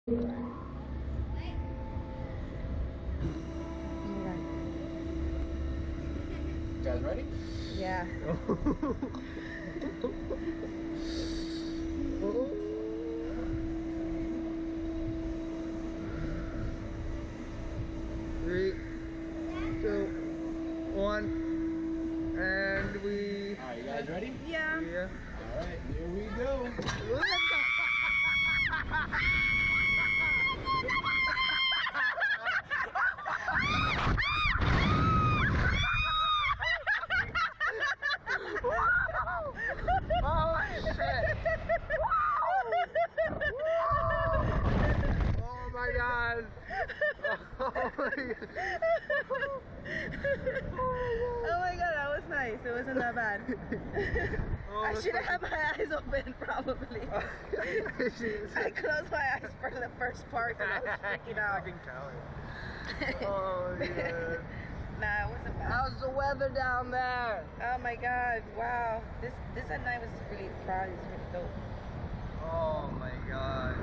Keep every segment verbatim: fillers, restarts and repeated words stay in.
You guys ready? Yeah. Three, two, one, and we. Alright, you guys ready? Yeah. Yeah. Alright, here we go. Oh shit! Oh my god! Oh my god! Oh my god, that was nice. It wasn't that bad. Oh, I should have had my eyes open, probably. I closed my eyes for the first part and I was freaking out. Fucking coward. Oh yeah. Nah, it wasn't bad. How's the weather down there? Oh my god, wow. This this at night was really fun. It's really dope. Oh my god.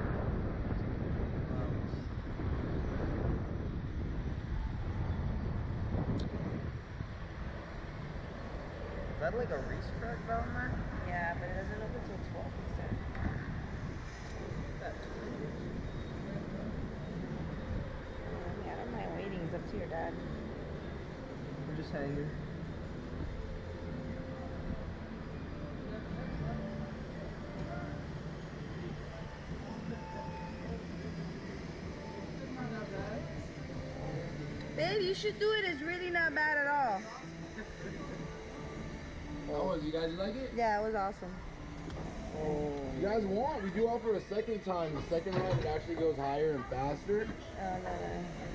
Is that like a racetrack down there? Yeah, but it doesn't open till twelve, he said. Yeah, I don't mind waiting. It's up to your dad. We're just hanging. Babe, you should do it. It's really not bad at all. How was it? You guys like it? Yeah, it was awesome. Oh. You guys want? We do offer a second time. The second ride, it actually goes higher and faster. Oh, no, no.